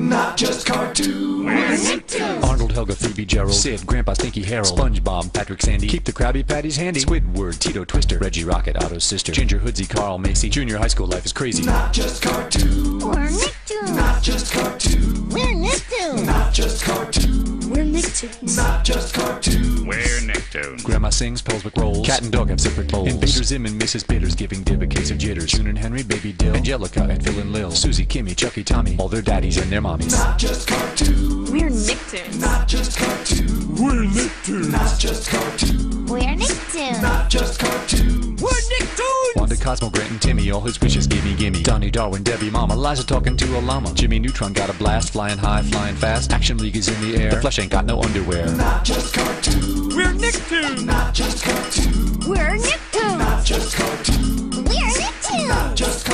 not just cartoons. We're Nicktoons. Arnold, Helga, Phoebe, Gerald, Sid, Grandpa, Stinky, Harold, SpongeBob, Patrick, Sandy, keep the Krabby Patties handy, Squidward, Tito, Twister, Reggie, Rocket, Otto's sister, Ginger, Hoodsy, Carl, Macy, Junior high school life is crazy. Not just cartoons. We're Nicktoons. Not just cartoons. We're Nicktoons. Not just cartoons. We're Nicktoons. Not just cartoons. We're Nicktoons. Grandma sings, pelvic rolls, cat and dog have separate bowls, Invader Zim and Mrs. Bitters giving Dib a case of jitters, June and Henry, Baby Dill, Angelica and Phil and Lil, Susie, Kimmy, Chucky, Tommy, all their daddies and their mommies. Not just cartoons. We're Nicktoons. Not just cartoons. We're Nicktoons. Not just cartoons. We're Nicktoons. Not just cartoons. We're Nicktoons. Wanda, Cosmo, Grant, and Timmy, all his wishes gimme. Donnie, Darwin, Debbie, Mama, Liza talking to a llama. Jimmy Neutron got a blast, flying high, flying fast. Action League is in the air. The flesh ain't got no underwear. Not just cartoons. We're Nicktoons. Not just cartoons. We're Nicktoons. Not just cartoons. We're Nicktoons. Not just